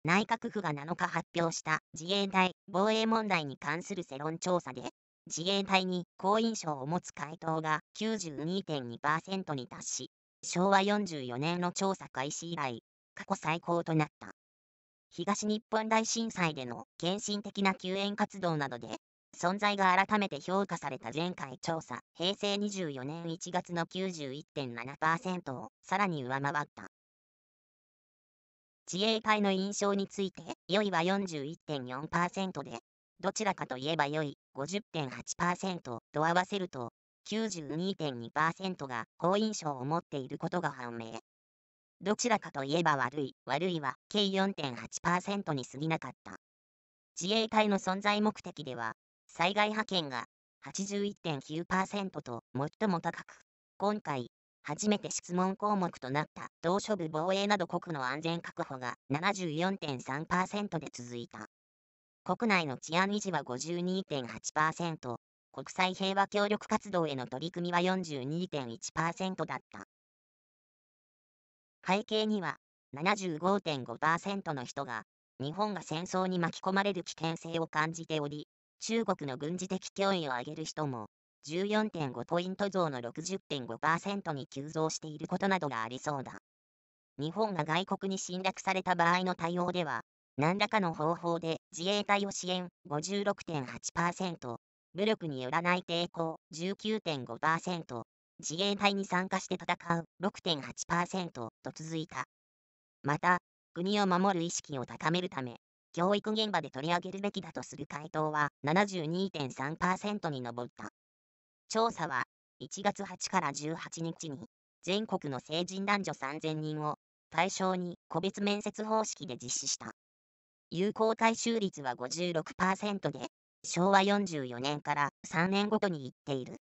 内閣府が7日発表した自衛隊防衛問題に関する世論調査で、自衛隊に好印象を持つ回答が 92.2% に達し、昭和44年の調査開始以来、過去最高となった。東日本大震災での献身的な救援活動などで、存在が改めて評価された前回調査、平成24年1月の 91.7% をさらに上回った。自衛隊の印象について、良いは 41.4% で、どちらかといえば良い 50.8% と合わせると、92.2% が好印象を持っていることが判明。どちらかといえば悪いは計 4.8% に過ぎなかった。自衛隊の存在目的では、災害派遣が 81.9% と最も高く、今回、初めて質問項目となった島嶼部防衛など国の安全確保が 74.3% で続いた。国内の治安維持は 52.8%、国際平和協力活動への取り組みは 42.1% だった。背景には 75.5% の人が日本が戦争に巻き込まれる危険性を感じており、中国の軍事的脅威を挙げる人も 14.5 ポイント増の 60.5% に急増していることなどがありそうだ。日本が外国に侵略された場合の対応では、何らかの方法で自衛隊を支援 56.8%、武力によらない抵抗 19.5%、自衛隊に参加して戦う 6.8% と続いた。また、国を守る意識を高めるため、教育現場で取り上げるべきだとする回答は 72.3% に上った。調査は1月8から18日に全国の成人男女3000人を対象に個別面接方式で実施した。有効回収率は 56% で、昭和44年から3年ごとにいっている。